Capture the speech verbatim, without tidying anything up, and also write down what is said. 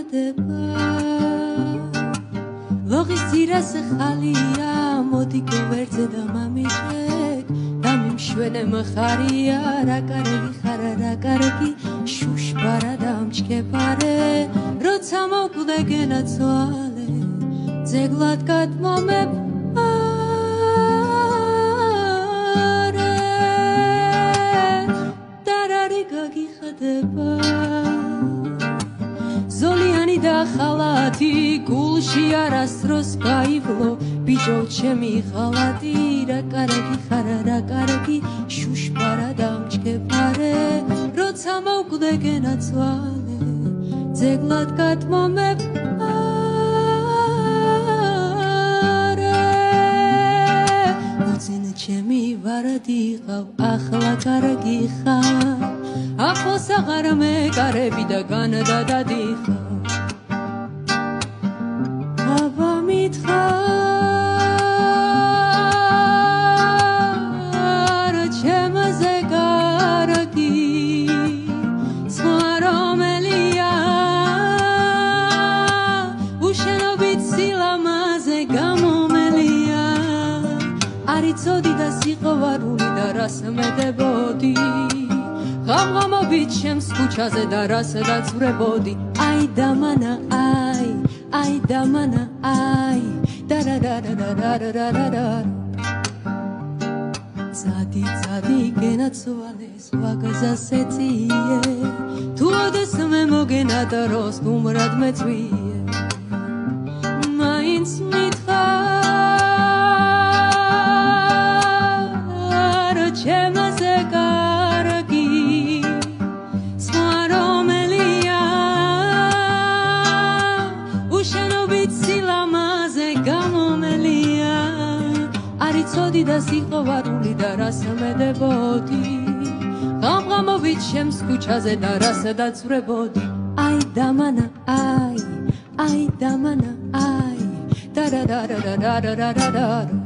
იხდება ლოღის ძირას ხალია მოდი გოვერძე და მამიჭეკ დამიმშვენე მხარია რა კარგი ხარა რა კარგი შუშბარა დამჭკებარე როცა მოკვდე გენაცვალე ძეგლად გადმომებ ზოლიანი და ხალათი გულში არასდროს გაივლო ბიჭო ჩემი ხალათი რა კარგი ხარა რა კარგი შუშბარა დამჭკებარე როცა მოკვდე გენაცვალე ძეგლად გადმომებ მოძინე ჩემი ვარადი ყავ ახლა კარგი ხარ ახლოს აღარ მეკარები და განდადადიხარ აბა მითხარ ჩემზე კარგი სხვა რომელია უშენობით სილამაზე გამომელია არ იცოდი და სიყვარული და რას მედებოდი ღამღამობით ჩემს ქუჩაზე და რას დაწვრებოდი აი დამანა აი აი დამანა აი დარარარარარარარა ძადი ძადი გენაცვალე სხვა გზას ეწიე თუ ოდეს მე მოგენადროს გუმრად მეწვიე მაინც მითხარ ჩემზე კარგი ცოდი და სიყვარული და რას მედებოდი ღამღამობით ჩემს ქუჩაზე და რას დაწვრებოდი აი დამანა აი აი დამანა აი დარარარარარარარა